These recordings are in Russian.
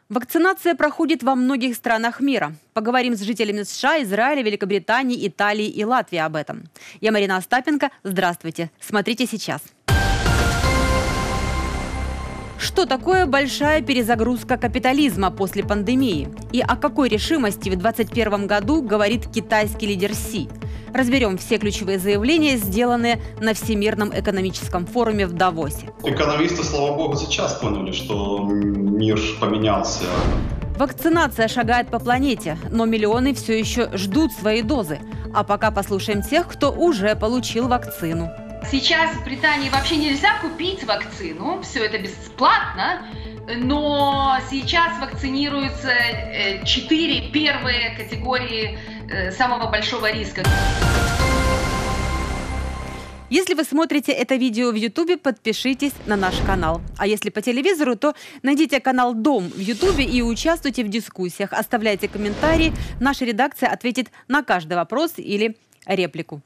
Вакцинация проходит во многих странах мира. Поговорим с жителями США, Израиля, Великобритании, Италии и Латвии об этом. Я Марина Остапенко. Здравствуйте. Смотрите сейчас. Что такое большая перезагрузка капитализма после пандемии? И о какой решимости в 2021 году говорит китайский лидер Си? Разберем все ключевые заявления, сделанные на Всемирном экономическом форуме в Давосе. Экономисты, слава богу, сейчас поняли, что мир поменялся. Вакцинация шагает по планете, но миллионы все еще ждут свои дозы. А пока послушаем тех, кто уже получил вакцину. Сейчас в Британии вообще нельзя купить вакцину, все это бесплатно, но сейчас вакцинируются 4 первые категории самого большого риска. Если вы смотрите это видео в Ютубе, подпишитесь на наш канал. А если по телевизору, то найдите канал «Дом» в Ютубе и участвуйте в дискуссиях. Оставляйте комментарии. Наша редакция ответит на каждый вопрос или реплику.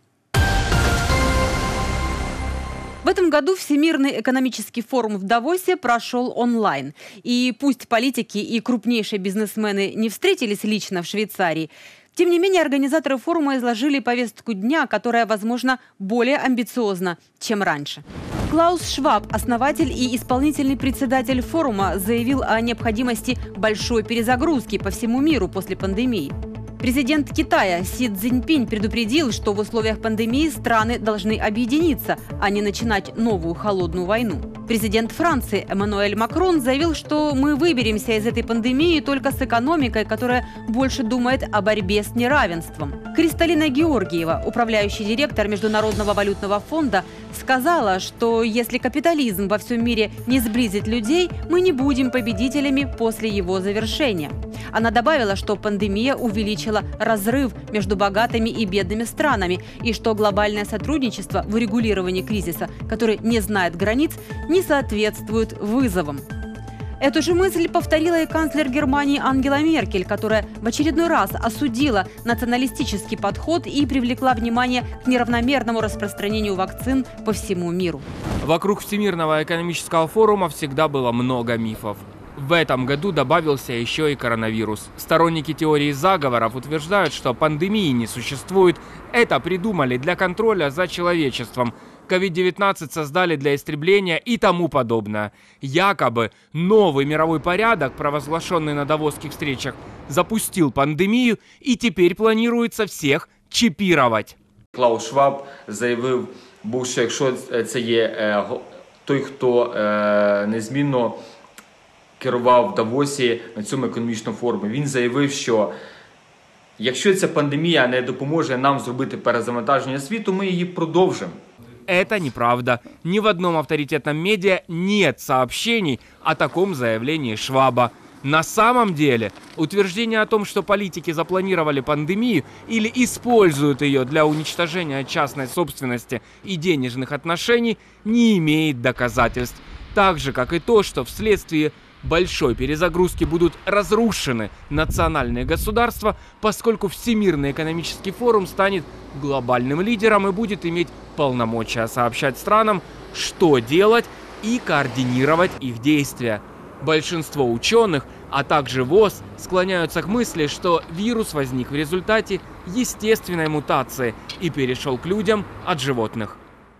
В этом году Всемирный экономический форум в Давосе прошел онлайн. И пусть политики и крупнейшие бизнесмены не встретились лично в Швейцарии, тем не менее организаторы форума изложили повестку дня, которая, возможно, более амбициозна, чем раньше. Клаус Шваб, основатель и исполнительный председатель форума, заявил о необходимости большой перезагрузки по всему миру после пандемии. Президент Китая Си Цзиньпинь предупредил, что в условиях пандемии страны должны объединиться, а не начинать новую холодную войну. Президент Франции Эммануэль Макрон заявил, что мы выберемся из этой пандемии только с экономикой, которая больше думает о борьбе с неравенством. Кристалина Георгиева, управляющий директор Международного валютного фонда, сказала, что если капитализм во всем мире не сблизит людей, мы не будем победителями после его завершения. Она добавила, что пандемия увеличила разрыв между богатыми и бедными странами и что глобальное сотрудничество в урегулировании кризиса, который не знает границ, не соответствует вызовам. Эту же мысль повторила и канцлер Германии Ангела Меркель, которая в очередной раз осудила националистический подход и привлекла внимание к неравномерному распространению вакцин по всему миру. Вокруг Всемирного экономического форума всегда было много мифов. В этом году добавился еще и коронавирус. Сторонники теории заговоров утверждают, что пандемии не существует. Это придумали для контроля за человечеством. COVID-19 создали для истребления и тому подобное. Якобы новый мировой порядок, провозглашенный на давосских встречах, запустил пандемию и теперь планируется всех чипировать. Клаус Шваб заявив, що якщо це є той, хто незмінно керував в Давосі на цьому економічному форумі, він заявив, що якщо ця пандемія не допоможе нам зробити перезавантаження світу, ми її продовжимо. Это неправда. Ни в одном авторитетном медиа нет сообщений о таком заявлении Шваба. На самом деле, утверждение о том, что политики запланировали пандемию или используют ее для уничтожения частной собственности и денежных отношений, не имеет доказательств. Так же, как и то, что вследствие большой перезагрузки будут разрушены национальные государства, поскольку Всемирный экономический форум станет глобальным лидером и будет иметь полномочия сообщать странам, что делать и координировать их действия. Большинство ученых, а также ВОЗ, склоняются к мысли, что вирус возник в результате естественной мутации и перешел к людям от животных.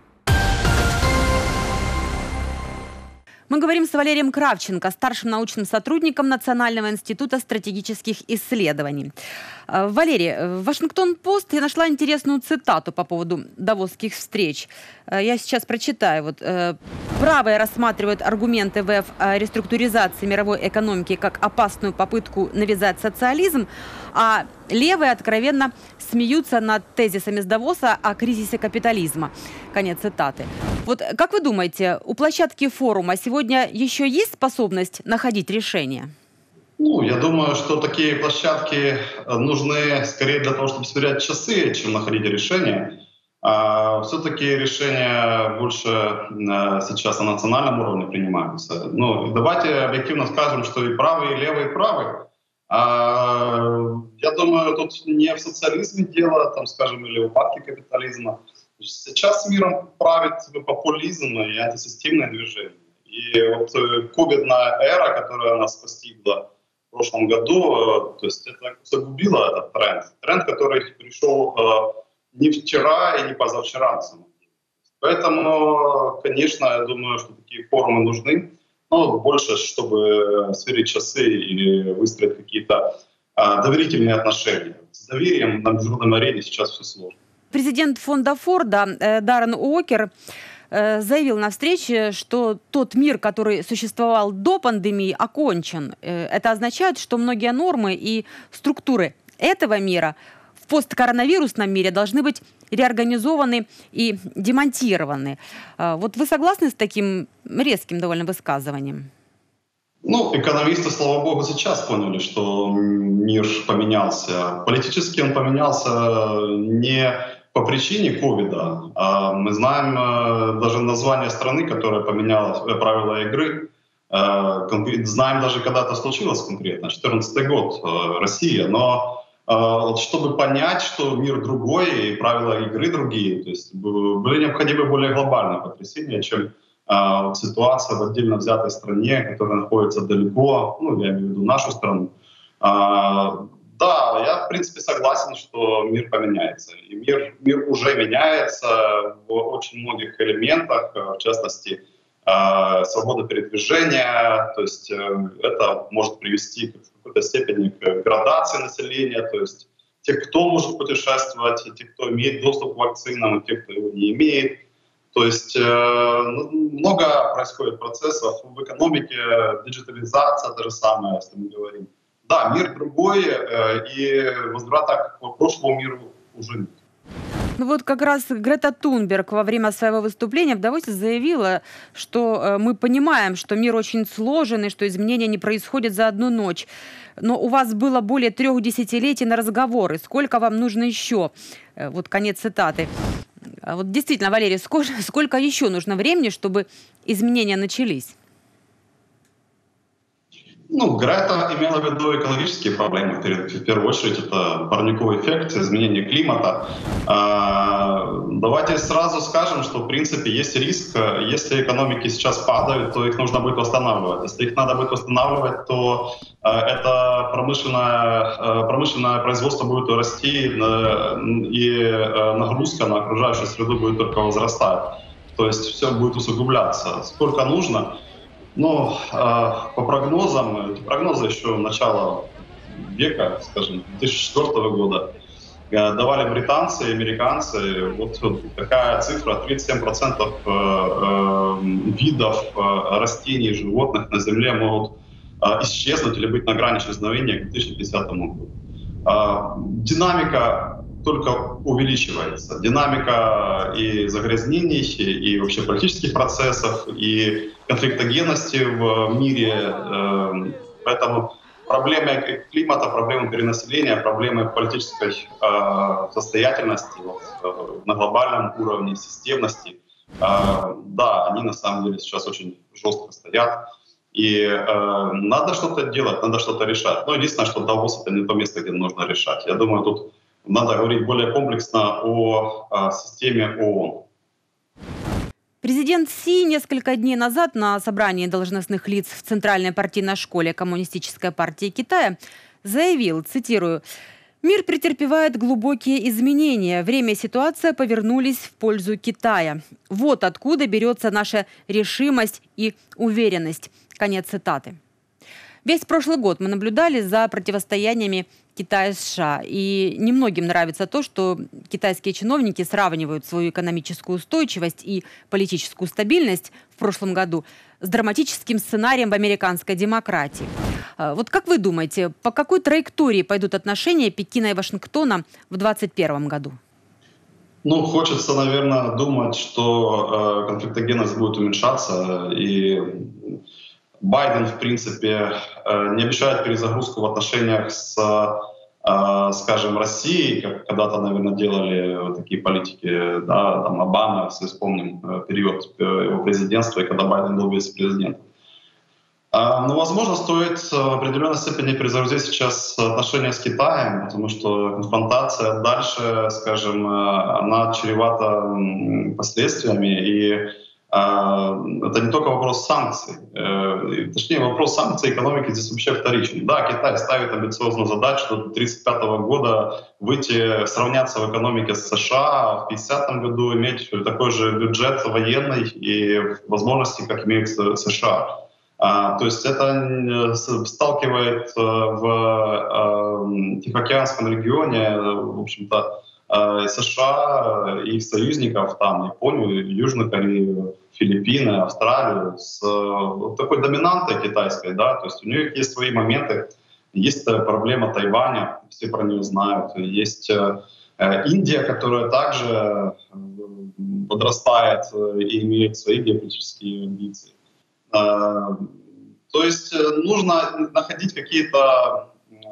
Мы говорим с Валерием Кравченко, старшим научным сотрудником Национального института стратегических исследований. Валерий, в Вашингтон-Пост я нашла интересную цитату по поводу давосских встреч. Я сейчас прочитаю. Правые рассматривают аргументы ВФ о реструктуризации мировой экономики как опасную попытку навязать социализм, а левые откровенно смеются над тезисами с Давоса о кризисе капитализма. Конец цитаты. Как вы думаете, у площадки форума сегодня еще есть способность находить решения? Я думаю, что такие площадки нужны скорее для того, чтобы сверять часы, чем находить решения. Все-таки решения больше сейчас на национальном уровне принимаются. Давайте объективно скажем, что и правые, и левые правы. Я думаю, тут не в социализме дело, или в упадке капитализма. Сейчас миром правит популизм и антисистемное движение. И ковидная эра, которая нас постигла, в прошлом году, то есть это загубило этот тренд. Тренд, который пришел не вчера и не позавчера, на самом деле. Поэтому, конечно, я думаю, что такие форумы нужны, но больше, чтобы сверить часы или выстроить какие-то доверительные отношения. С доверием на международной арене сейчас все сложно. Президент фонда Форда Даррен Уокер заявил на встрече, что тот мир, который существовал до пандемии, окончен. Это означает, что многие нормы и структуры этого мира в посткоронавирусном мире должны быть реорганизованы и демонтированы. Вот вы согласны с таким резким довольно высказыванием? Ну, экономисты, слава богу, сейчас поняли, что мир поменялся. Политически он поменялся не по причине ковида. Мы знаем даже название страны, которая поменяла правила игры. Знаем даже, когда это случилось конкретно, 2014 год, Россия. Но чтобы понять, что мир другой и правила игры другие, то есть были необходимы более глобальные потрясения, чем ситуация в отдельно взятой стране, которая находится далеко, ну, я имею в виду нашу страну. Да, я, в принципе, согласен, что мир поменяется. И мир уже меняется в очень многих элементах, в частности, свобода передвижения. То есть это может привести в какой-то степени к градации населения. То есть те, кто может путешествовать, и те, кто имеет доступ к вакцинам, и те, кто его не имеет. То есть много происходит процессов в экономике, диджитализация, та же самая, если мы говорим. Да, мир другой, и возврата к прошлому миру уже нет. Ну вот как раз Грета Тунберг во время своего выступления в Давосе заявила, что мы понимаем, что мир очень сложен и что изменения не происходят за одну ночь. Но у вас было более 3 десятилетий на разговоры. Сколько вам нужно еще? Вот конец цитаты. Вот действительно, Валерий, сколько еще нужно времени, чтобы изменения начались? Ну, Грета имела в виду экологические проблемы. В первую очередь, это парниковый эффект, изменение климата. Давайте сразу скажем, что, в принципе, есть риск. Если экономики сейчас падают, то их нужно будет восстанавливать. Если их надо будет восстанавливать, то это промышленное производство будет расти, и нагрузка на окружающую среду будет только возрастать. То есть все будет усугубляться. Сколько нужно? Но по прогнозам, эти прогнозы еще начала века, скажем, 2004 года, давали британцы и американцы. Вот такая цифра: 37% видов растений и животных на Земле могут исчезнуть или быть на грани исчезновения к 2050 году. Динамика только увеличивается. Динамика и загрязнений, и вообще политических процессов, и конфликтогенности в мире. Поэтому проблемы климата, проблемы перенаселения, проблемы политической состоятельности на глобальном уровне, системности, да, они на самом деле сейчас очень жестко стоят. И надо что-то делать, надо что-то решать. Но единственное, что Давос — это не то место, где нужно решать. Я думаю, тут надо говорить более комплексно о системе ООН. Президент Си несколько дней назад на собрании должностных лиц в Центральной партийной школе Коммунистической партии Китая заявил, цитирую: «Мир претерпевает глубокие изменения. Время и ситуация повернулись в пользу Китая. Вот откуда берется наша решимость и уверенность». Конец цитаты. Весь прошлый год мы наблюдали за противостояниями Китая и США. И немногим нравится то, что китайские чиновники сравнивают свою экономическую устойчивость и политическую стабильность в прошлом году с драматическим сценарием в американской демократии. Вот как вы думаете, по какой траектории пойдут отношения Пекина и Вашингтона в 2021 году? Ну, хочется, наверное, думать, что конфликтогенность будет уменьшаться, и Байден, в принципе, не обещает перезагрузку в отношениях с, скажем, Россией, как когда-то, наверное, делали такие политики, да, там Обама, если вспомним период его президентства, и когда Байден был вице-президентом. Но, возможно, стоит в определенной степени перезагрузить сейчас отношения с Китаем, потому что конфронтация дальше, скажем, она чревата последствиями, и это не только вопрос санкций. Точнее, вопрос санкций экономики здесь вообще вторичен. Да, Китай ставит амбициозную задачу до 1935 года сравняться в экономике с США, в 1950 году иметь такой же бюджет военный и возможности, как имеют США. То есть это сталкивает в Тихоокеанском регионе, в общем-то, США и их союзников, там, Японию, Южную Корею, Филиппины, Австралию, с такой доминантой китайской, да, то есть у них есть свои моменты, есть проблема Тайваня, все про нее знают, есть Индия, которая также подрастает и имеет свои геополитические амбиции. То есть нужно находить какие-то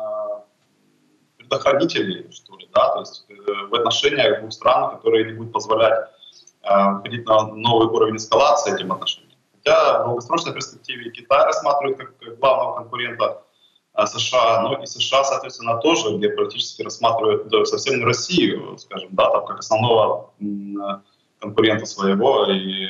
предохранители, что ли, да, то есть в отношениях двух стран, которые не будут позволять входить на новый уровень эскалации этим отношениям. Хотя в долгосрочной перспективе Китай рассматривает как главного конкурента США, но и США, соответственно, тоже геополитически рассматривают совсем не Россию, скажем, да, там, как основного конкурента своего и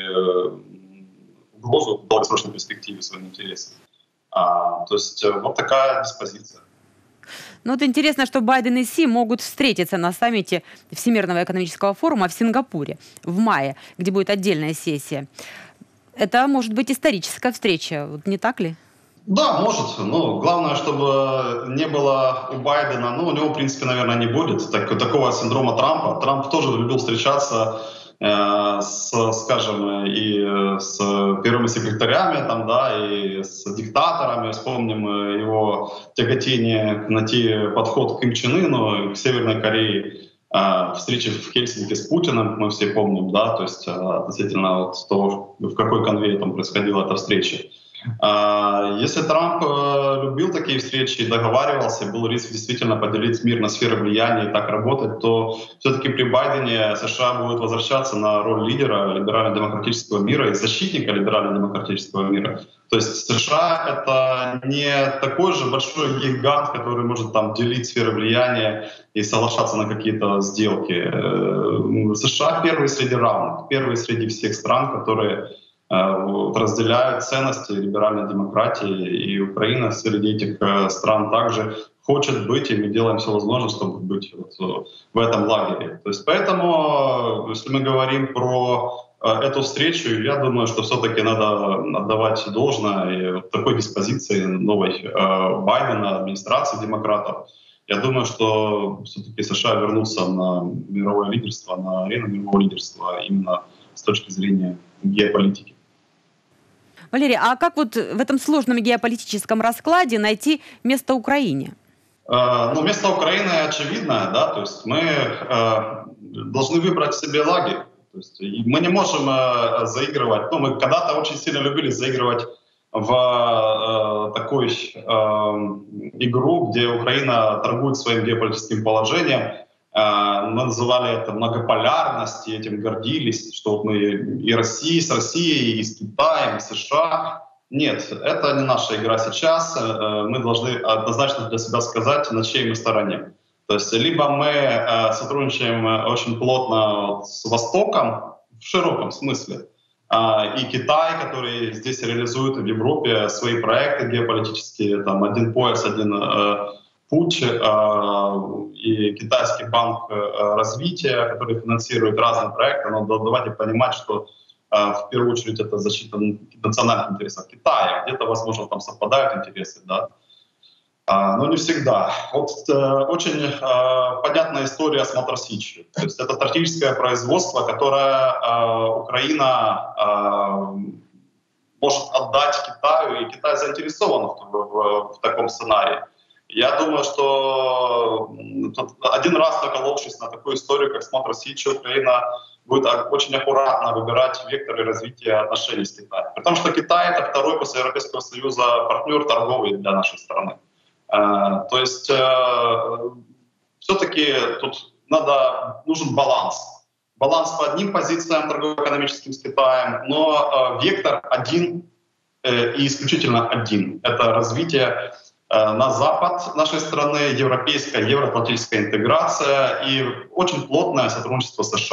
угрозу в долгосрочной перспективе своим интересам. То есть вот такая диспозиция. Ну вот интересно, что Байден и Си могут встретиться на саммите Всемирного экономического форума в Сингапуре в мае, где будет отдельная сессия. Это может быть историческая встреча, вот не так ли? Да, может. Но главное, чтобы не было у Байдена, ну, у него, в принципе, наверное, не будет такого синдрома Трампа. Трамп тоже любил встречаться скажем, и с первыми секретарями, там, да, и с диктаторами. Вспомним его тяготение найти подход к Ким Чен Ыну, к Северной Корее, встречи в Хельсинки с Путиным, мы все помним, да, то есть относительно вот того, в какой конве там происходила эта встреча. Если Трамп любил такие встречи и договаривался, был риск действительно поделить мир на сферы влияния и так работать, то все-таки при Байдене США будет возвращаться на роль лидера либерально-демократического мира и защитника либерально-демократического мира. То есть США — это не такой же большой гигант, который может там делить сферы влияния и соглашаться на какие-то сделки. США первые среди равных, первые среди всех стран, которые разделяют ценности либеральной демократии, и Украина среди этих стран также хочет быть, и мы делаем все возможное, чтобы быть вот в этом лагере. То есть поэтому, если мы говорим про эту встречу, я думаю, что все-таки надо отдавать должное и вот такой диспозиции новой Байдена, администрации демократов. Я думаю, что все-таки США вернутся на мировое лидерство, на арену мирового лидерства именно с точки зрения геополитики. Валерий, а как вот в этом сложном геополитическом раскладе найти место Украине? Ну, место Украины очевидное, да, то есть мы должны выбрать себе лагерь. То есть мы не можем заигрывать, ну, мы когда-то очень сильно любили заигрывать в такую игру, где Украина торгует своим геополитическим положением. Мы называли это многополярностью, этим гордились, что вот мы и Россия, с Россией, и с Китаем, и США. Нет, это не наша игра сейчас. Мы должны однозначно для себя сказать, на чьей мы стороне. То есть либо мы сотрудничаем очень плотно с Востоком, в широком смысле, и Китай, который здесь реализует в Европе свои проекты геополитические, там один пояс, один путь, и Китайский банк развития, который финансирует разные проекты, но давайте понимать, что в первую очередь это защита национальных интересов Китая, где-то, возможно, там совпадают интересы, да, но не всегда. Вот очень понятная история с Мотор Сичью. То есть это стратегическое производство, которое Украина может отдать Китаю, и Китай заинтересован в таком сценарии. Я думаю, что один раз наколовшись на такую историю, как с Мотор Сичью, Украина будет очень аккуратно выбирать векторы развития отношений с Китаем. Потому что Китай — это второй после Европейского Союза партнер торговый для нашей страны. То есть все-таки тут нужен баланс. Баланс по одним позициям торгово-экономическим с Китаем, но вектор один и исключительно один. Это развитие на запад нашей страны, европейская, евроатлантическая интеграция и очень плотное сотрудничество с США.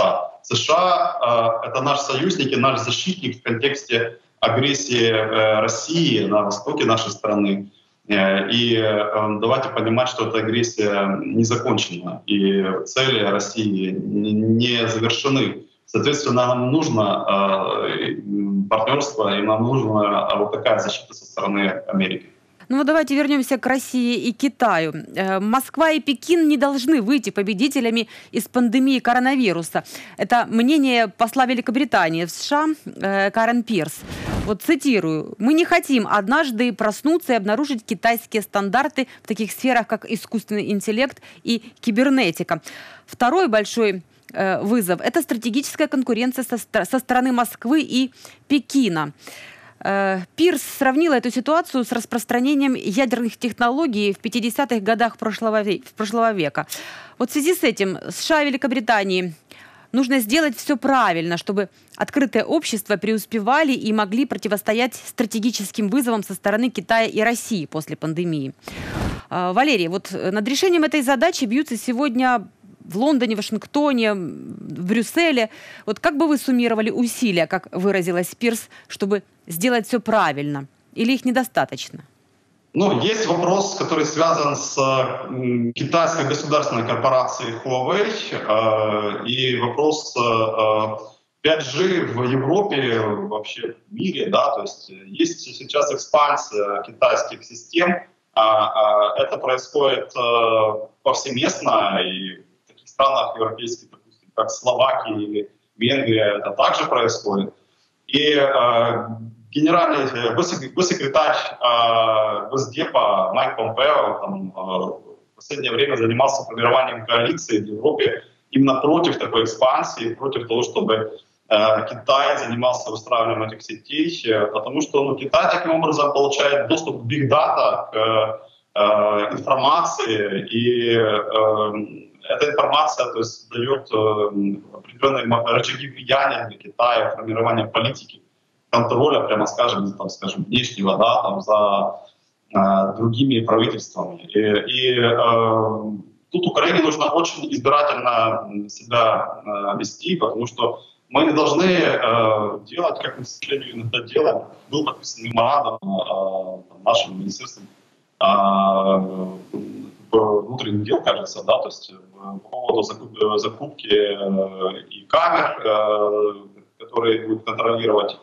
США — это наш союзник и наш защитник в контексте агрессии России на востоке нашей страны. И давайте понимать, что эта агрессия не закончена, и цели России не завершены. Соответственно, нам нужно партнерство, и нам нужна вот такая защита со стороны Америки. Ну вот давайте вернемся к России и Китаю. Москва и Пекин не должны выйти победителями из пандемии коронавируса. Это мнение посла Великобритании в США Карен Пирс. Вот цитирую. «Мы не хотим однажды проснуться и обнаружить китайские стандарты в таких сферах, как искусственный интеллект и кибернетика». Второй большой вызов – это стратегическая конкуренция со стороны Москвы и Пекина. Пирс сравнила эту ситуацию с распространением ядерных технологий в 50-х годах прошлого века. Вот в связи с этим США и Великобритании нужно сделать все правильно, чтобы открытые общества преуспевали и могли противостоять стратегическим вызовам со стороны Китая и России после пандемии. Валерий, вот над решением этой задачи бьются сегодня в Лондоне, Вашингтоне, в Брюсселе. Вот как бы вы суммировали усилия, как выразилась Пирс, чтобы сделать все правильно? Или их недостаточно? Ну, есть вопрос, который связан с китайской государственной корпорацией Huawei, и вопрос 5G в Европе, вообще в мире, да, то есть сейчас экспансия китайских систем, это происходит повсеместно, и в таких странах европейских, допустим, как Словакия или Венгрия, это также происходит. И генеральный госсекретарь Госдепа Майк Помпео в последнее время занимался формированием коалиции в Европе именно против такой экспансии, против того, чтобы Китай занимался выстраиванием этих сетей, потому что Китай таким образом получает доступ к биг-дата, к информации, и эта информация, то есть, дает определенные рычаги влияния для Китая, формирования политики, контроля, прямо скажем, внешнего, да, там, за другими правительствами. И тут Украине нужно очень избирательно себя вести, потому что мы не должны делать, как мы, к сожалению, иногда делаем. Был подписан меморандум нашим министерством внутренних дел, кажется, да, то есть по поводу закупки и камер, которые будут контролировать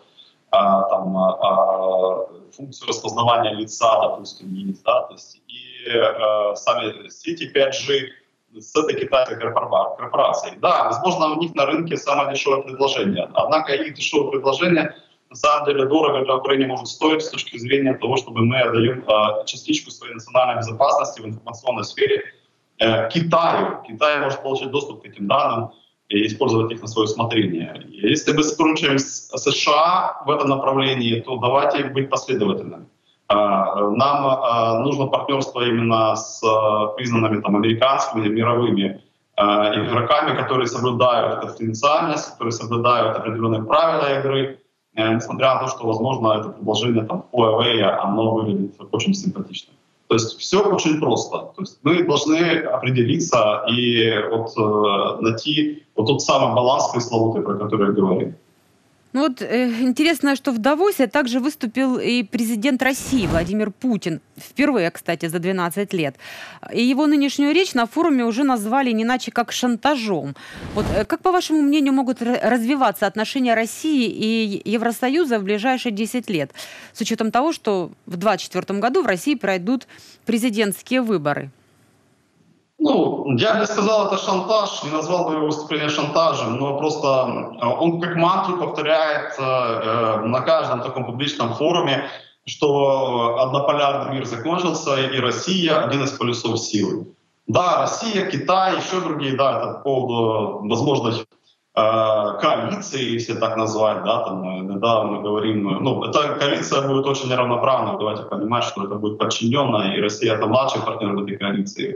функцию распознавания лица, допустим, есть, да, то есть и сами сети 5G с этой китайской корпорацией. Да, возможно, у них на рынке самое дешевое предложение, однако их дешевое предложение на самом деле дорого для Украины может стоить с точки зрения того, чтобы мы отдаем частичку своей национальной безопасности в информационной сфере Китаю. Китай может получить доступ к этим данным и использовать их на свое усмотрение. Если мы сотрудничаем с США в этом направлении, то давайте быть последовательными. Нам нужно партнерство именно с признанными американскими, мировыми игроками, которые соблюдают конфиденциальность, которые соблюдают определенные правила игры, несмотря на то, что, возможно, это предложение Huawei, оно выглядит очень симпатично. То есть все очень просто. То есть мы должны определиться и найти тот самый баланс пресловутый, про который я говорил. Ну вот интересно, что в Давосе также выступил и президент России Владимир Путин. Впервые, кстати, за 12 лет. И его нынешнюю речь на форуме уже назвали не иначе как шантажом. Вот как, по вашему мнению, могут развиваться отношения России и Евросоюза в ближайшие 10 лет? С учетом того, что в 2024 году в России пройдут президентские выборы. Ну, я бы не сказал, это шантаж, не назвал бы его выступление шантажем, но просто он как мантру повторяет на каждом таком публичном форуме, что однополярный мир закончился, и Россия — один из полюсов силы. Да, Россия, Китай, еще другие, да, это по поводу возможной коалиции, если так назвать, да, недавно мы говорим, эта коалиция будет очень неравноправна, давайте понимать, что это будет подчиненная, и Россия — это младший партнер в этой коалиции.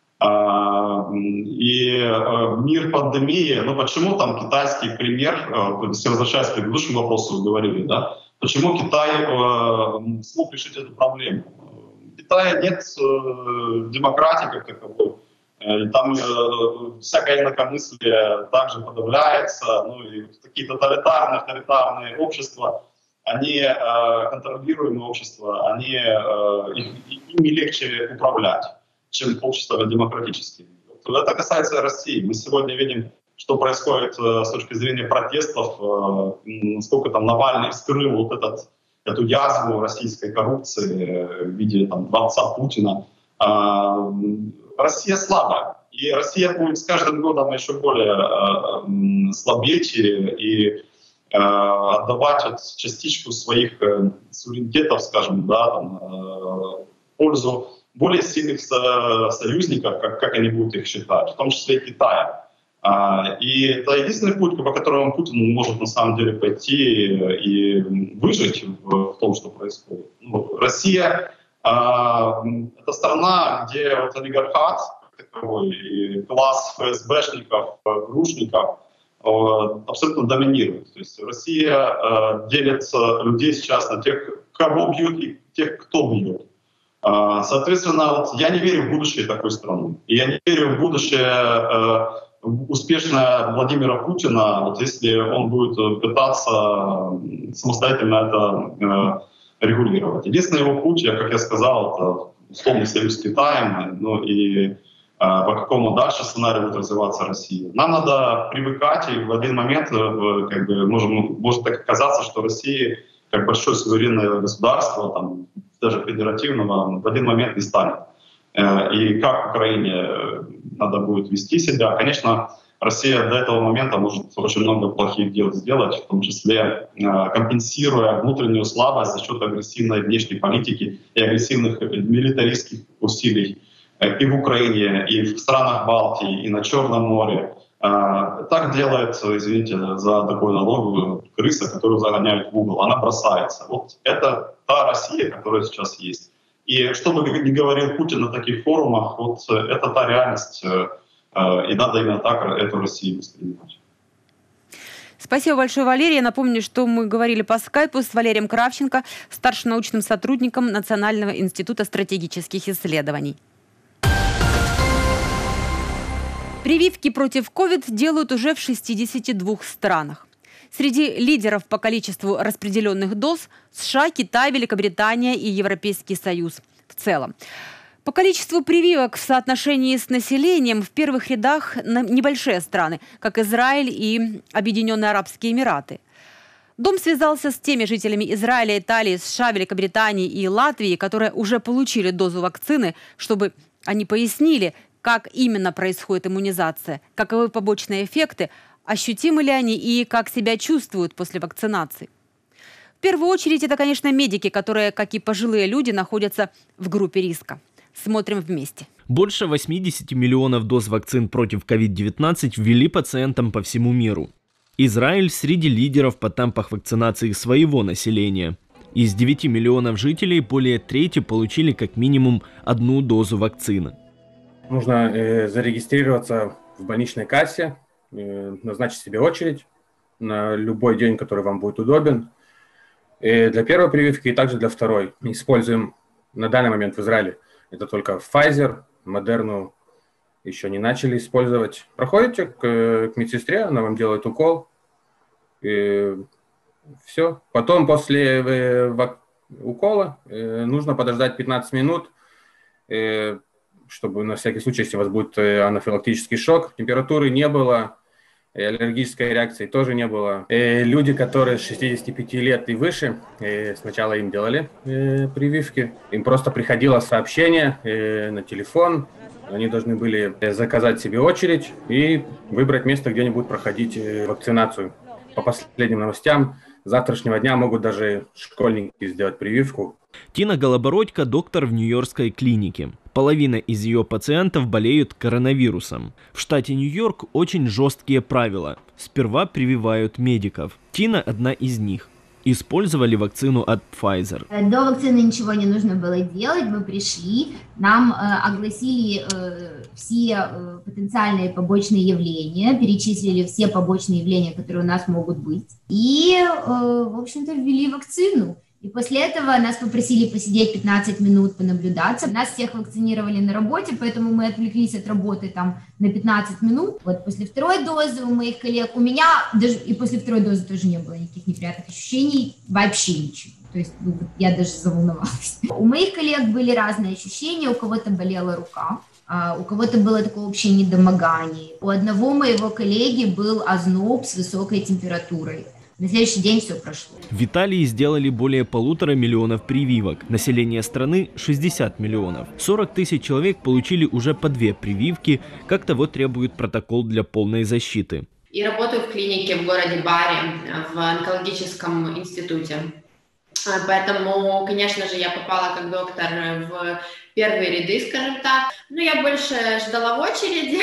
И мир пандемии, почему китайский пример, если возвращаясь к предыдущему вопросу, вы говорили, да, почему Китай смог решить эту проблему? В Китае нет демократии как таковой, Там всякое инакомыслие также подавляется. Ну, и такие авторитарные общества, они контролируемые общества, ими легче управлять, чем общества демократические. Это касается России. Мы сегодня видим, что происходит с точки зрения протестов, насколько там Навальный вскрыл вот эту язву российской коррупции в виде дворца Путина. Россия слабая, и Россия будет с каждым годом еще более слабеть и отдавать частичку своих суверенитетов, скажем, в пользу более сильных союзников, как они будут их считать, в том числе и Китая. И это единственный путь, по которому Путин может на самом деле пойти и выжить в том, что происходит. Россия — это страна, где олигархат, и класс ФСБшников, грушников абсолютно доминирует. То есть Россия делит людей сейчас на тех, кого бьют, и тех, кто бьет. Соответственно, я не верю в будущее такой страны. И я не верю в будущее успешное Владимира Путина, если он будет пытаться самостоятельно это регулировать. Единственный его путь, как я сказал, это условный союз с Китаем, и по какому дальше сценарию будет развиваться Россия. Нам надо привыкать, и в один момент может так казаться, что Россия, как большое суверенное государство, даже федеративного, в один момент не станет. И как Украине надо будет вести себя. Конечно, Россия до этого момента может очень много плохих дел сделать, в том числе компенсируя внутреннюю слабость за счет агрессивной внешней политики и агрессивных милитаристских усилий и в Украине, и в странах Балтии, и на Черном море. Так делает, извините за такой налог, крыса, которую загоняют в угол. Она бросается. Вот это та Россия, которая сейчас есть. И что бы ни говорил Путин на таких форумах, вот это та реальность, и надо именно так эту Россию воспринимать. Спасибо большое, Валерий. Я напомню, что мы говорили по скайпу с Валерием Кравченко, старшим научным сотрудником Национального института стратегических исследований. Прививки против COVID делают уже в 62 странах. Среди лидеров по количеству распределенных доз – США, Китай, Великобритания и Европейский Союз в целом. По количеству прививок в соотношении с населением в первых рядах небольшие страны, как Израиль и Объединенные Арабские Эмираты. Дом связался с теми жителями Израиля, Италии, США, Великобритании и Латвии, которые уже получили дозу вакцины, чтобы они пояснили, как именно происходит иммунизация, каковы побочные эффекты, ощутимы ли они и как себя чувствуют после вакцинации. В первую очередь это, конечно, медики, которые, как и пожилые люди, находятся в группе риска. Смотрим вместе. Больше 80 миллионов доз вакцин против COVID-19 ввели пациентам по всему миру. Израиль среди лидеров по темпах вакцинации своего населения. Из 9 миллионов жителей более трети получили как минимум одну дозу вакцины. Нужно зарегистрироваться в больничной кассе, назначить себе очередь на любой день, который вам будет удобен. Для первой прививки и также для второй. Используем на данный момент в Израиле это только Pfizer, Moderna еще не начали использовать. Проходите к медсестре, она вам делает укол, и все. Потом после укола нужно подождать 15 минут, чтобы на всякий случай, если у вас будет анафилактический шок, температуры не было, аллергической реакции тоже не было. Люди, которые с 65 лет и выше, сначала им делали прививки, им просто приходило сообщение на телефон, они должны были заказать себе очередь и выбрать место, где они будут проходить вакцинацию. По последним новостям, с завтрашнего дня могут даже школьники сделать прививку. Тина Голобородько – доктор в Нью-Йоркской клинике. Половина из ее пациентов болеют коронавирусом. В штате Нью-Йорк очень жесткие правила. Сперва прививают медиков. Тина – одна из них. Использовали вакцину от Pfizer. До вакцины ничего не нужно было делать. Мы пришли, нам огласили все потенциальные побочные явления, перечислили все побочные явления, которые у нас могут быть. И, в общем-то, ввели вакцину. И после этого нас попросили посидеть 15 минут, понаблюдаться. Нас всех вакцинировали на работе, поэтому мы отвлеклись от работы там на 15 минут. Вот после второй дозы у моих коллег, у меня даже и после второй дозы тоже не было никаких неприятных ощущений, вообще ничего. То есть я даже заволновалась. У моих коллег были разные ощущения, у кого-то болела рука, у кого-то было такое общее недомогание. У одного моего коллеги был озноб с высокой температурой. На следующий день все прошло. В Италии сделали более 1,5 миллиона прививок. Население страны 60 миллионов. 40 тысяч человек получили уже по 2 прививки, как того требует протокол для полной защиты. И работаю в клинике в городе Бари, в онкологическом институте. Поэтому, конечно же, я попала как доктор в первые ряды, скажем так. Но я больше ждала в очереди.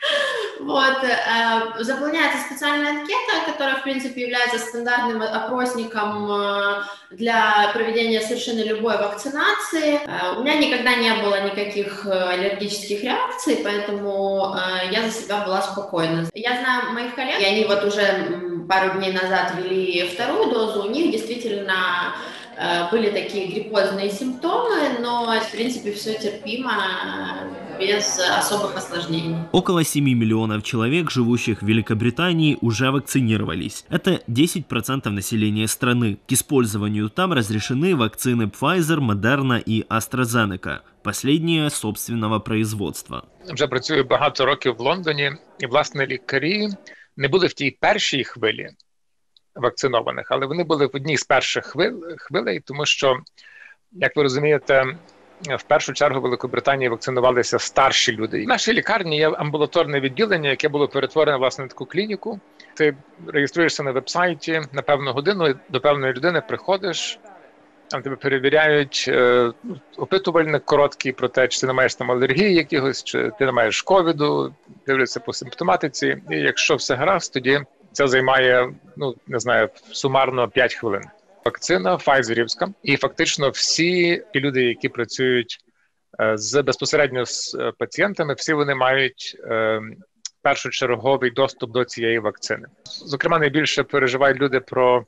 Вот. Заполняется специальная анкета, которая, в принципе, является стандартным опросником для проведения совершенно любой вакцинации. У меня никогда не было никаких аллергических реакций, поэтому я за себя была спокойна. Я знаю моих коллег, и они вот уже пару дней назад ввели вторую дозу, у них действительно были такие гриппозные симптомы, но, в принципе, все терпимо, без особых осложнений. Около 7 миллионов человек, живущих в Великобритании, уже вакцинировались. Это 10% населения страны. К использованию там разрешены вакцины Pfizer, Moderna и AstraZeneca. Последние собственного производства. Вже працюю багато років в Лондоні, і, власне, лікарі не були в тій першій хвилі вакцинованих, але вони були в одній з перших хвилей, тому що, як ви розумієте, в першу чергу в Великобританії вакцинувалися старші люди. В нашій лікарні є амбулаторне відділення, яке було перетворене, власне, на таку клініку. Ти реєструєшся на веб-сайті на певну годину, до певної людини приходиш, там тебе перевіряють опитувальник короткий про те, чи ти не маєш там алергії якихось, чи ти не маєш ковіду, дивляться по симптоматиці, і якщо все гаразд, тоді це займає, не знаю, сумарно 5 хвилин. Вакцина файзерівська, і фактично всі люди, які працюють безпосередньо з пацієнтами, всі вони мають першочерговий доступ до цієї вакцини. Зокрема, найбільше переживають люди про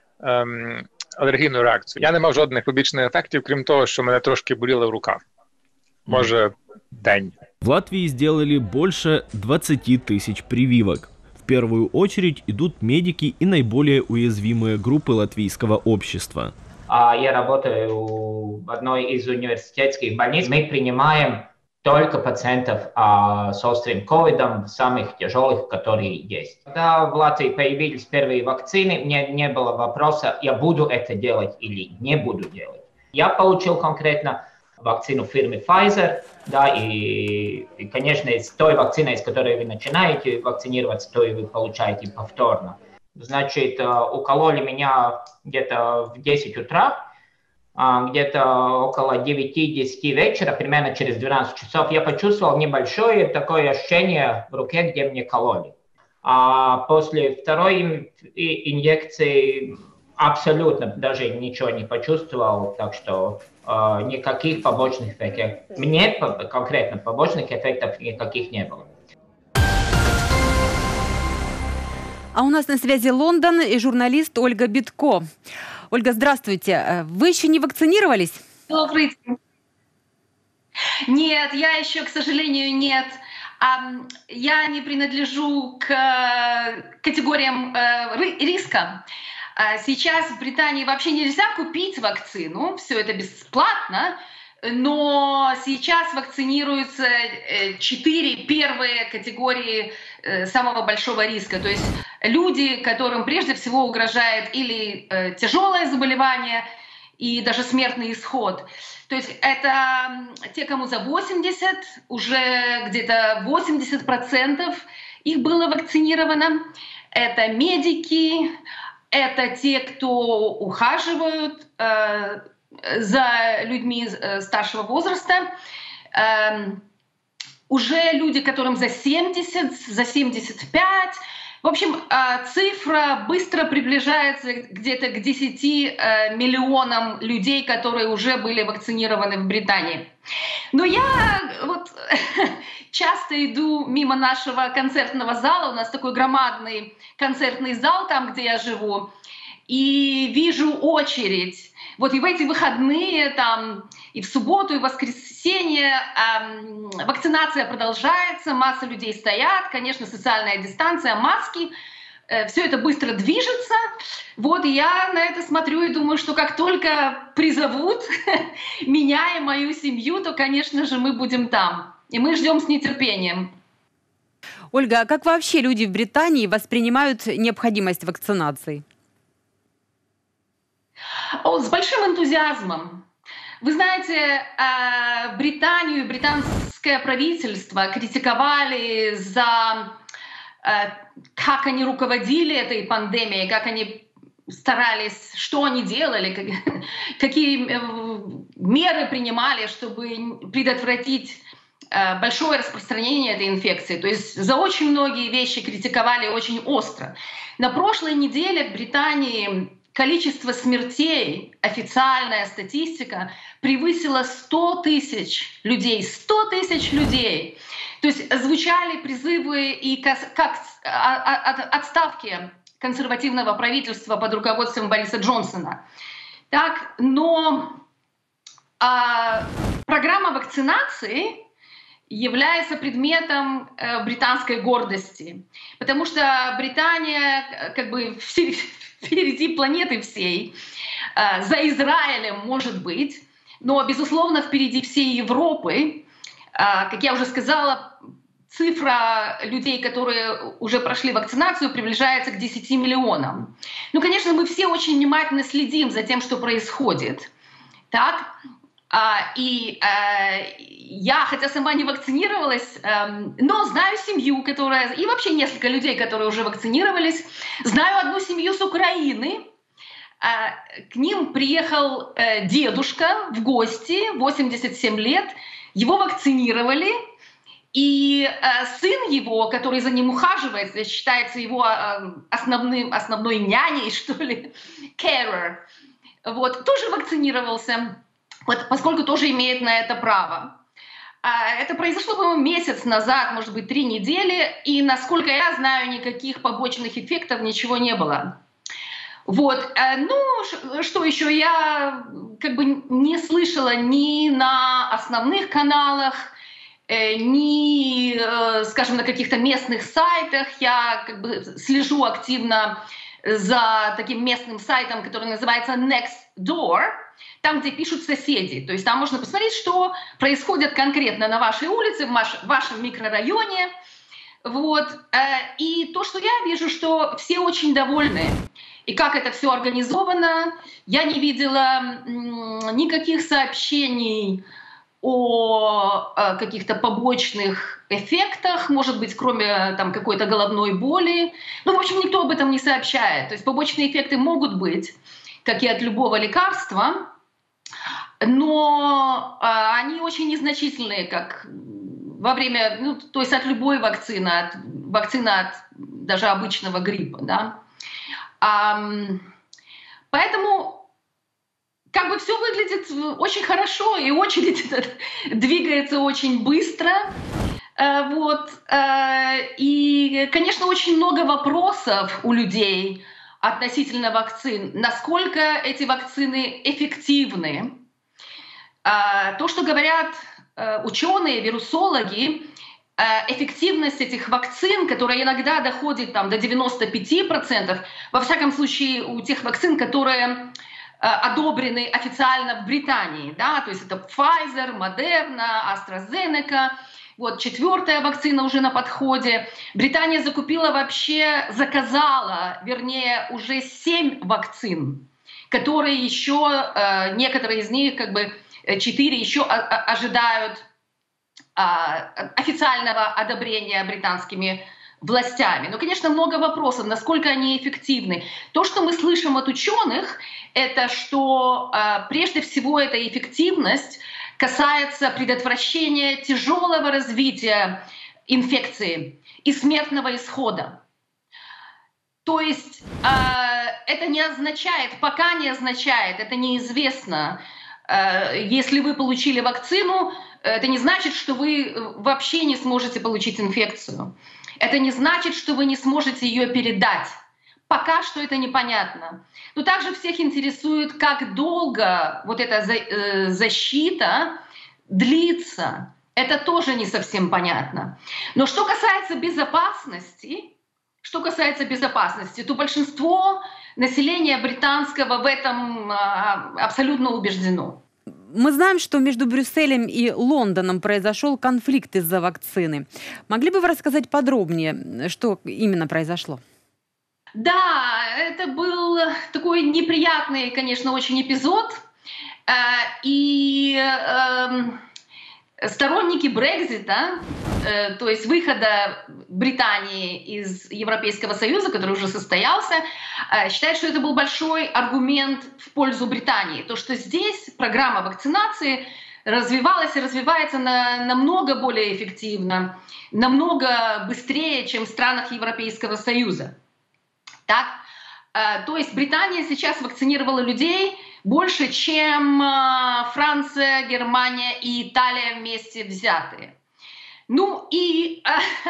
алергійну реакцію. Я не мав жодних побічних ефектів, крім того, що мене трошки боліла рука. Може, день. В Латвии сделали больше 20 тысяч прививок. В первую очередь идут медики и наиболее уязвимые группы латвийского общества. Я работаю в одной из университетских больниц. Мы принимаем только пациентов с острым ковидом, самых тяжелых, которые есть. Когда в Латвии появились первые вакцины, мне не было вопроса, я буду это делать или не буду делать. Я получил конкретно вакцину фирмы Pfizer, да, и, конечно, с той вакциной, с которой вы начинаете вакцинироваться, то и вы получаете повторно. Значит, укололи меня где-то в 10 утра, где-то около 9-10 вечера, примерно через 12 часов, я почувствовал небольшое такое ощущение в руке, где мне кололи. А после второй инъекции абсолютно даже ничего не почувствовал, так что никаких побочных эффектов. Мне конкретно побочных эффектов никаких не было. А у нас на связи Лондон и журналист Ольга Битко. Ольга, здравствуйте. Вы еще не вакцинировались? Добрый день. Нет, я еще, к сожалению, нет. Я не принадлежу к категориям риска. Сейчас в Британии вообще нельзя купить вакцину, все это бесплатно, но сейчас вакцинируются 4 первые категории самого большого риска. То есть люди, которым прежде всего угрожает или тяжелое заболевание, и даже смертный исход. То есть это те, кому за 80, уже где-то 80% их было вакцинировано. Это медики, это те, кто ухаживают за людьми старшего возраста. Уже люди, которым за 70, за 75. В общем, цифра быстро приближается где-то к 10 миллионам людей, которые уже были вакцинированы в Британии. Но я вот часто иду мимо нашего концертного зала, у нас такой громадный концертный зал там, где я живу, и вижу очередь. Вот и в эти выходные, там, и в субботу, и в воскресенье вакцинация продолжается, масса людей стоят, конечно, социальная дистанция, маски, все это быстро движется. Вот и я на это смотрю и думаю, что как только призовут меня и мою семью, то, конечно же, мы будем там. И мы ждем с нетерпением. Ольга, а как вообще люди в Британии воспринимают необходимость вакцинации? С большим энтузиазмом. Вы знаете, Британию и британское правительство критиковали за как они руководили этой пандемией, как они старались, что они делали, какие меры принимали, чтобы предотвратить большое распространение этой инфекции. То есть за очень многие вещи критиковали очень остро. На прошлой неделе в Британии количество смертей, официальная статистика, превысила 100 тысяч людей. 100 тысяч людей. То есть звучали призывы и к отставке консервативного правительства под руководством Бориса Джонсона. Так, но программа вакцинации является предметом британской гордости, потому что Британия как бы впереди планеты всей, за Израилем, может быть, но, безусловно, впереди всей Европы. Как я уже сказала, цифра людей, которые уже прошли вакцинацию, приближается к 10 миллионам. Ну, конечно, мы все очень внимательно следим за тем, что происходит. Так? Я, хотя сама не вакцинировалась, но знаю семью, которая... И вообще несколько людей, которые уже вакцинировались. Знаю одну семью с Украины. К ним приехал дедушка в гости, 87 лет. Его вакцинировали. И сын его, который за ним ухаживает, считается его основной няней, что ли, carer, вот, тоже вакцинировался. Вот, поскольку тоже имеет на это право. Это произошло, по-моему, месяц назад, может быть, 3 недели, и, насколько я знаю, никаких побочных эффектов, ничего не было. Вот. Ну, что еще? Я как бы не слышала ни на основных каналах, ни, скажем, на каких-то местных сайтах. Я как бы слежу активно за таким местным сайтом, который называется Nextdoor, там, где пишут соседи. То есть там можно посмотреть, что происходит конкретно на вашей улице, в вашем микрорайоне. Вот. И то, что я вижу, что все очень довольны. И как это все организовано, я не видела никаких сообщений о каких-то побочных эффектах, может быть, кроме там какой-то головной боли. Ну, в общем, никто об этом не сообщает. То есть побочные эффекты могут быть, как и от любого лекарства, но они очень незначительные, как во время, ну, то есть от любой вакцины, от даже обычного гриппа, да. Поэтому как бы все выглядит очень хорошо, и очередь двигается очень быстро. Вот. И, конечно, очень много вопросов у людей относительно вакцин. Насколько эти вакцины эффективны? То, что говорят ученые, вирусологи, эффективность этих вакцин, которая иногда доходит там, до 95%, во всяком случае у тех вакцин, которые одобрены официально в Британии, да, то есть это Pfizer, Moderna, AstraZeneca, вот 4-я вакцина уже на подходе. Британия заказала, вернее, уже 7 вакцин, которые еще, некоторые из них, как бы 4 еще ожидают официального одобрения британскими властями. Но, конечно, много вопросов, насколько они эффективны. То, что мы слышим от ученых, это что прежде всего эта эффективность касается предотвращения тяжелого развития инфекции и смертного исхода. То есть это не означает, пока не означает, это неизвестно. Если вы получили вакцину, это не значит, что вы вообще не сможете получить инфекцию. Это не значит, что вы не сможете ее передать. пока что это непонятно. Но также всех интересует, как долго вот эта защита длится. Это тоже не совсем понятно. Но что касается безопасности, то большинство населения британского в этом абсолютно убеждено. Мы знаем, что между Брюсселем и Лондоном произошел конфликт из-за вакцины. Могли бы вы рассказать подробнее, что именно произошло? Да, это был такой неприятный, конечно, очень эпизод. И сторонники Брексита, то есть выхода Британии из Европейского Союза, который уже состоялся, считают, что это был большой аргумент в пользу Британии. То, что здесь программа вакцинации развивалась и развивается намного более эффективно, намного быстрее, чем в странах Европейского Союза. Так? То есть Британия сейчас вакцинировала людей больше, чем Франция, Германия и Италия вместе взятые. Ну и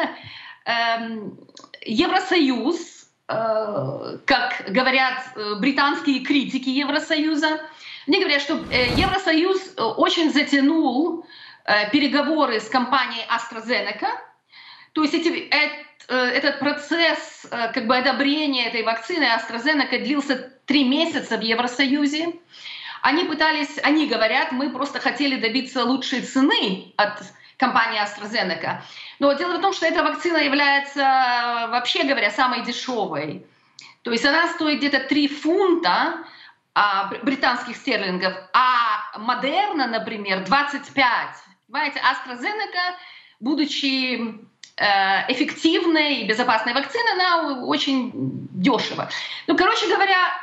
Евросоюз, как говорят британские критики Евросоюза, они говорят, что Евросоюз очень затянул переговоры с компанией AstraZeneca. То есть этот процесс одобрения этой вакцины AstraZeneca длился 3 месяца в Евросоюзе. Они говорят, мы просто хотели добиться лучшей цены от компании AstraZeneca. Но дело в том, что эта вакцина является, вообще говоря, самой дешевой. То есть она стоит где-то 3 фунта британских стерлингов, а Модерна, например, 25. Понимаете, AstraZeneca, будучи эффективной и безопасной вакциной, она очень дешево. Ну, короче говоря,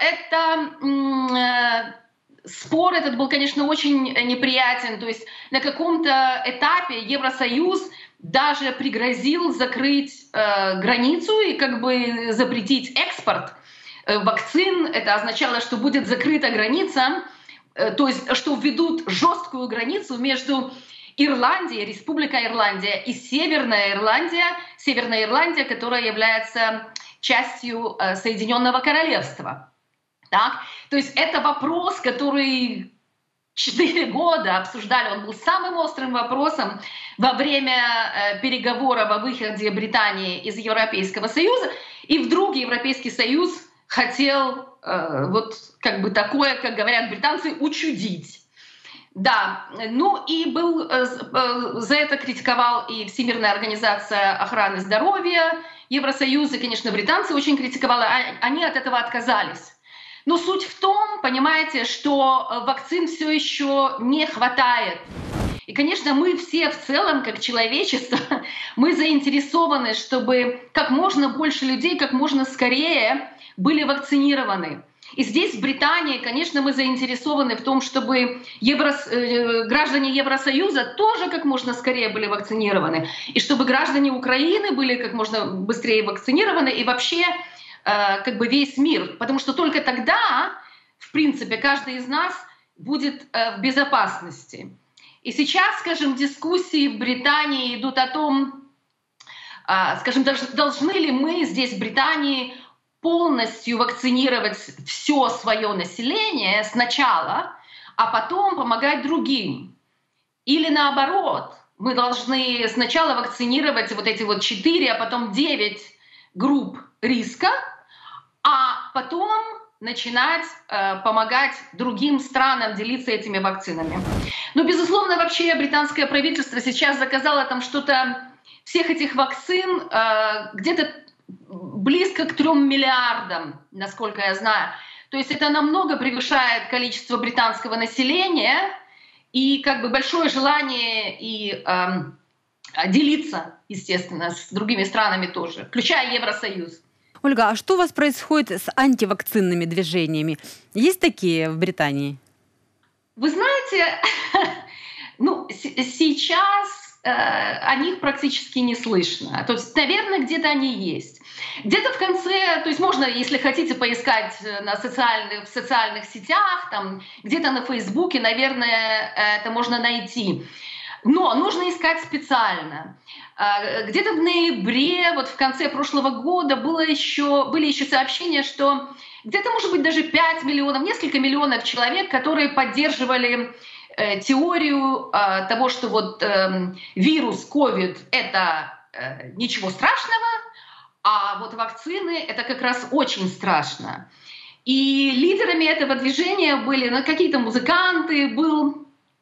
спор этот был, конечно, очень неприятен. То есть на каком-то этапе Евросоюз даже пригрозил закрыть границу и запретить экспорт вакцин. Это означало, что будет закрыта граница, то есть что введут жесткую границу между Ирландия, Республика Ирландия и Северная Ирландия, которая является частью Соединенного Королевства. Так? То есть это вопрос, который 4 года обсуждали, он был самым острым вопросом во время переговоров о выходе Британии из Европейского Союза, и вдруг Европейский Союз хотел такое, как говорят британцы, учудить. Да, ну и за это критиковал и Всемирная организация охраны здоровья Евросоюза, конечно, британцы очень критиковали, они от этого отказались. Но суть в том, понимаете, что вакцин все еще не хватает. И, конечно, мы все в целом, как человечество, мы заинтересованы, чтобы как можно больше людей, как можно скорее были вакцинированы. И здесь, в Британии, конечно, мы заинтересованы в том, чтобы граждане Евросоюза тоже как можно скорее были вакцинированы, и чтобы граждане Украины были как можно быстрее вакцинированы, и вообще весь мир. Потому что только тогда, в принципе, каждый из нас будет в безопасности. И сейчас, скажем, дискуссии в Британии идут о том, скажем, должны ли мы здесь, в Британии, полностью вакцинировать все свое население сначала, а потом помогать другим. Или наоборот, мы должны сначала вакцинировать вот эти 4, а потом 9 групп риска, а потом начинать помогать другим странам делиться этими вакцинами. Но, безусловно, вообще британское правительство сейчас заказало там что-то, всех этих вакцин где-то близко к 3 миллиардам, насколько я знаю. То есть это намного превышает количество британского населения, и большое желание и делиться, естественно, с другими странами тоже, включая Евросоюз. Ольга, а что у вас происходит с антивакцинными движениями? Есть такие в Британии? Вы знаете, сейчас о них практически не слышно. То есть, наверное, где-то они есть. Где-то в конце, то есть можно, если хотите, поискать в социальных сетях, где-то на Фейсбуке, наверное, это можно найти. Но нужно искать специально. Где-то в ноябре, вот в конце прошлого года, были еще сообщения, что где-то, может быть, даже 5 миллионов, несколько миллионов человек, которые поддерживали теорию того, что вот вирус COVID — это ничего страшного, а вот вакцины — это как раз очень страшно. И лидерами этого движения были какие-то музыканты, был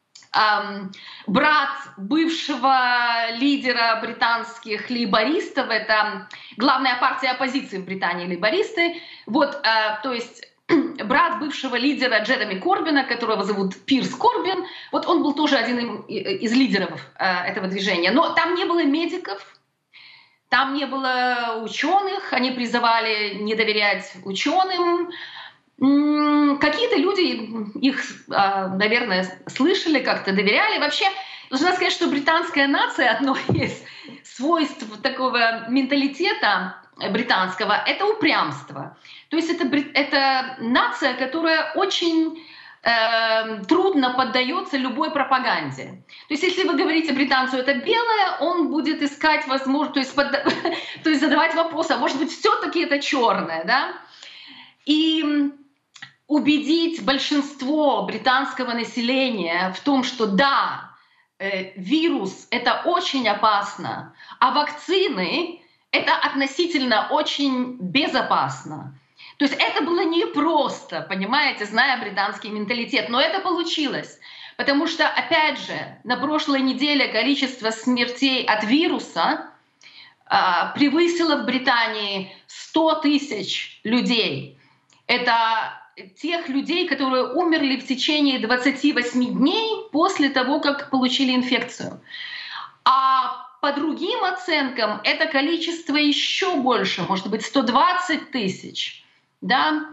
брат бывшего лидера британских лейбористов, это главная партия оппозиции в Британии, лейбористы. Вот, то есть брат бывшего лидера Джереми Корбина, которого зовут Пирс Корбин, вот он был тоже один из лидеров этого движения. Но там не было медиков, там не было ученых, они призывали не доверять ученым. Какие-то люди их, наверное, слышали, как-то доверяли. Вообще, должна сказать, что британская нация, одно из свойств такого менталитета британского — это упрямство. То есть это нация, которая очень трудно поддается любой пропаганде. То есть если вы говорите британцу «это белое», он будет искать возможность, то есть задавать вопрос, а может быть все-таки это черное, да? И убедить большинство британского населения в том, что да, вирус — это очень опасно, а вакцины — это относительно очень безопасно. То есть это было непросто, понимаете, зная британский менталитет, но это получилось. Потому что, опять же, на прошлой неделе количество смертей от вируса превысило в Британии 100 тысяч людей. Это тех людей, которые умерли в течение 28 дней после того, как получили инфекцию. А по другим оценкам это количество еще больше, может быть, 120 тысяч. Да?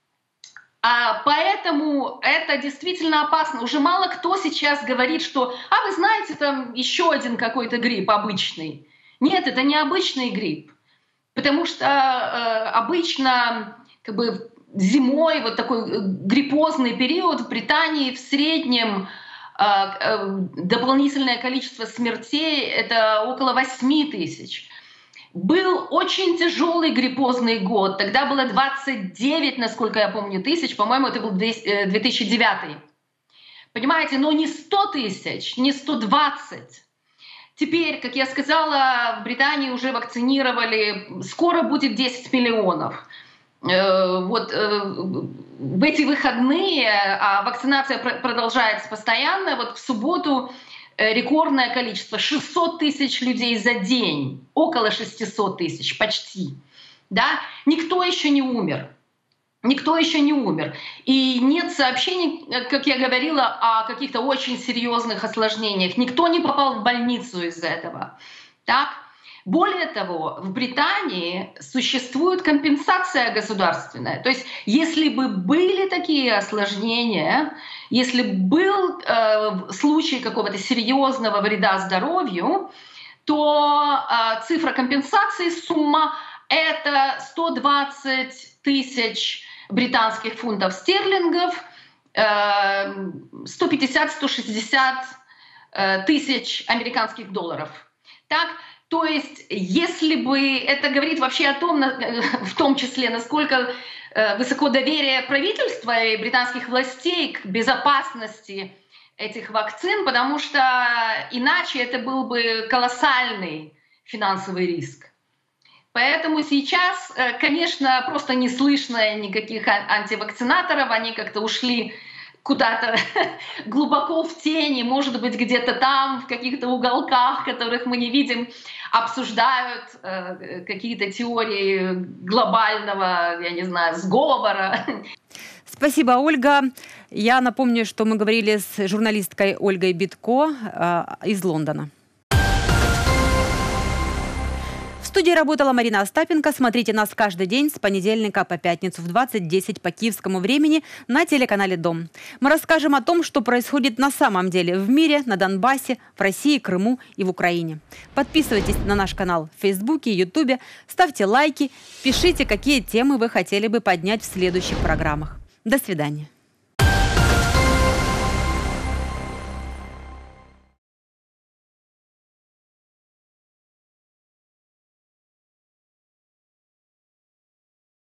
Поэтому это действительно опасно. Уже мало кто сейчас говорит, что вы знаете, там еще один какой-то грипп обычный. Нет, это не обычный грипп. Потому что обычно зимой, вот такой гриппозный период в Британии в среднем дополнительное количество смертей — это около 8 тысяч. Был очень тяжелый гриппозный год, тогда было 29, насколько я помню, тысяч, по-моему, это был 2009. Понимаете, но не 100 тысяч, не 120. Теперь, как я сказала, в Британии уже вакцинировали, скоро будет 10 миллионов. Вот в эти выходные, а вакцинация продолжается постоянно, вот в субботу рекордное количество, 600 тысяч людей за день, около 600 тысяч, почти. Да? Никто еще не умер. Никто еще не умер. И нет сообщений, как я говорила, о каких-то очень серьезных осложнениях. Никто не попал в больницу из-за этого. Так? Более того, в Британии существует компенсация государственная. То есть если бы были такие осложнения, если был случай какого-то серьезного вреда здоровью, то цифра компенсации, сумма — это 120 тысяч британских фунтов стерлингов, 150-160 тысяч американских долларов. Так? То есть, если бы это говорит вообще о том, в том числе, насколько высоко доверие правительства и британских властей к безопасности этих вакцин, потому что иначе это был бы колоссальный финансовый риск. Поэтому сейчас, конечно, просто не слышно никаких антивакцинаторов, они как-то ушли куда-то глубоко в тени, может быть, где-то там, в каких-то уголках, которых мы не видим, обсуждают какие-то теории глобального, я не знаю, сговора. Спасибо, Ольга. Я напомню, что мы говорили с журналисткой Ольгой Битко из Лондона. В студии работала Марина Остапенко. Смотрите нас каждый день с понедельника по пятницу в 20:10 по киевскому времени на телеканале «Дом». Мы расскажем о том, что происходит на самом деле в мире, на Донбассе, в России, Крыму и в Украине. Подписывайтесь на наш канал в Фейсбуке, Ютубе, ставьте лайки, пишите, какие темы вы хотели бы поднять в следующих программах. До свидания.